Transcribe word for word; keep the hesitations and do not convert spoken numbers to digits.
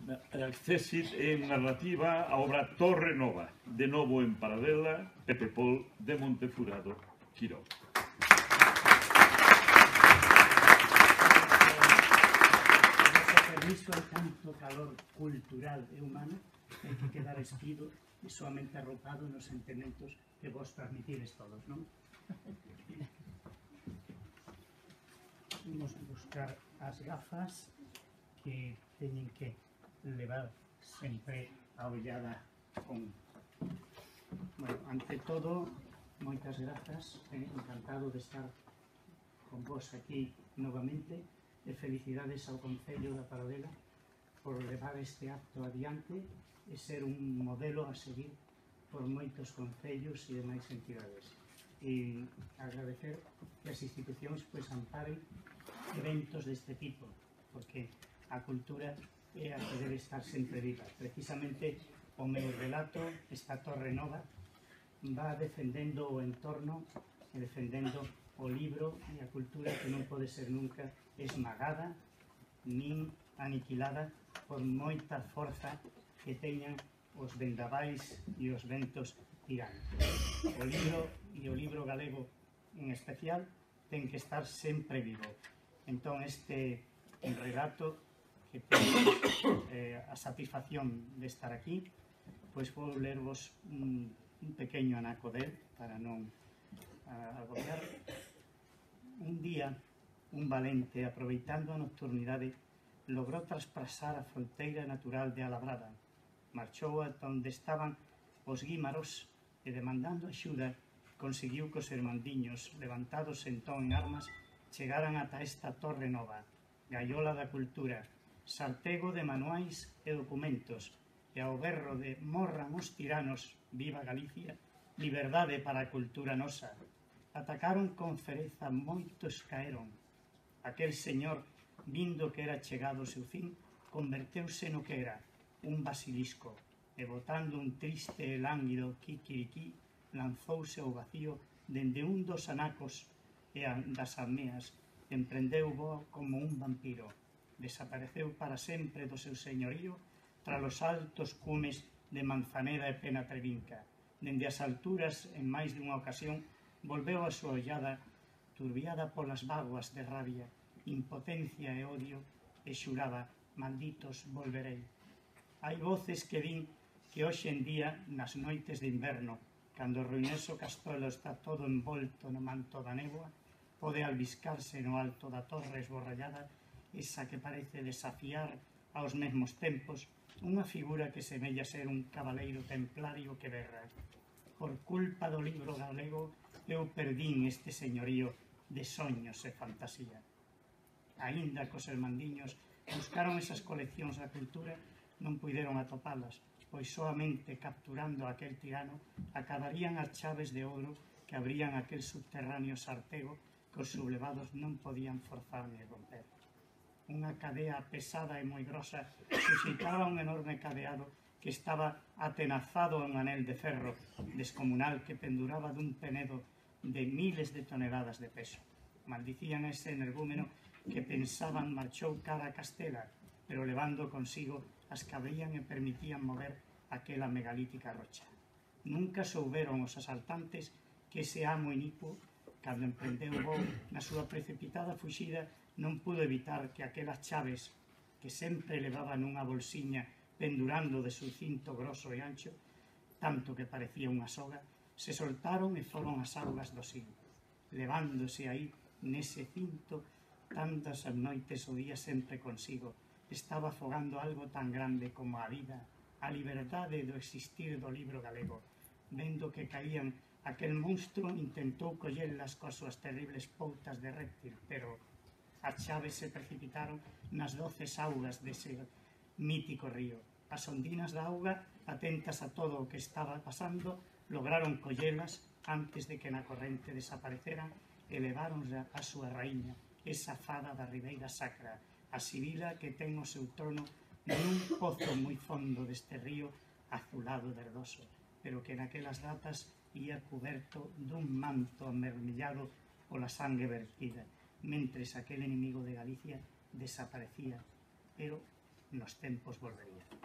Accésit en narrativa a obra Torre Nova, de novo en Paradela, Pepe Pol de Montefurado, Quirón. Iso é tanto calor cultural e humano hai que quedar espido e soamente arropado nos sentimentos que vos transmitides todos, non? Vamos a buscar as gafas que teñen que levar sempre a ollada con... Bueno, ante todo, moitas grazas, eh, encantado de estar con vos aquí novamente, e felicidades ao Concello da Paradela por levar este acto adiante e ser un modelo a seguir por moitos concellos e demais entidades. E agradecer que as institucións pois amparen eventos deste tipo, porque a cultura é a que debe estar sempre viva. Precisamente o meu relato, esta Torre Nova, va defendendo o entorno e defendendo o libro e a cultura que non pode ser nunca esmagada nin aniquilada por moita forza que teñan os vendavais e os ventos tirantes. O libro e o libro galego en especial ten que estar sempre vivo. Entón este relato que ten eh, a satisfacción de estar aquí, pois vou lervos un, un pequeño anaco del para non agobiar. Un día, un valente, aproveitando a nocturnidade, logrou traspasar a fronteira natural de Alabrada. Marchou ata onde estaban os guímaros e, demandando axuda, conseguiu que os irmandiños, levantados entón en armas, chegaran ata esta Torre Nova, gaiola da cultura, sartego de manuais e documentos, e ao berro de morran os tiranos, viva Galicia, liberdade para a cultura nosa. Atacaron con fereza, moitos caeron. Aquel señor, vindo que era chegado o seu fin, converteuse no que era, un basilisco, e botando un triste e lánguido quiquiriquí, lanzouse ao vacío dende un dos anacos e das almeas, emprendeu voo como un vampiro. Desapareceu para sempre do seu señorío tras os altos cumes de Manzaneda e Penatrevinca. Dende as alturas, en máis dunha ocasión, volveu a súa ollada turbiada polas vaguas de rabia, impotencia e odio, e xuraba, malditos, volverei. Hai voces que din que hoxe en día, nas noites de inverno, cando o ruinoso castelo está todo envolto no manto da néboa, pode albiscarse no alto da torre esborrallada esa que parece desafiar aos mesmos tempos unha figura que semella ser un cabaleiro templario que berra. Por culpa do libro galego, eu perdín este señorío de soños e fantasía. Aínda que os irmandiños buscaron esas coleccións da cultura, non puideron atopalas, pois soamente capturando aquel tirano acabarían as chaves de ouro que abrían aquel subterráneo sartego que os sublevados non podían forzar ni romper. Unha cadea pesada e moi grosa suscitaba un enorme cadeado que estaba atenazado a un anel de ferro descomunal que penduraba dun penedo de miles de toneladas de peso. Maldicían ese energúmeno que pensaban marchou cara a Castela, pero levando consigo as que abrían e permitían mover aquela megalítica rocha. Nunca souberon os asaltantes que ese amo inicuo, cando emprendeu o voo na súa precipitada fuxida, non pudo evitar que aquelas chaves que sempre levaba nunha bolsiña pendurando de seu cinto grosso e ancho, tanto que parecía unha soga, se soltaron e foron as augas do Sil, levándose aí nese cinto tantas as noites o día sempre consigo. Estaba afogando algo tan grande como a vida, a liberdade do existir do libro galego. Vendo que caían, aquel monstro intentou collelas coas súas terribles poutas de réptil, pero as chaves se precipitaron nas doces augas dese mítico río. As ondinas da auga, atentas a todo o que estaba pasando, lograron collelas antes de que na corrente desapareceran e leváronse a súa raíña, esa fada da Ribeira Sacra, a Sibila que ten o seu trono nun pozo moi fondo deste río azulado e verdoso, pero que naquelas datas ia cuberto dun manto amermillado pola sangue vertida, mentres aquel enemigo de Galicia desaparecía, pero nos tempos volvería.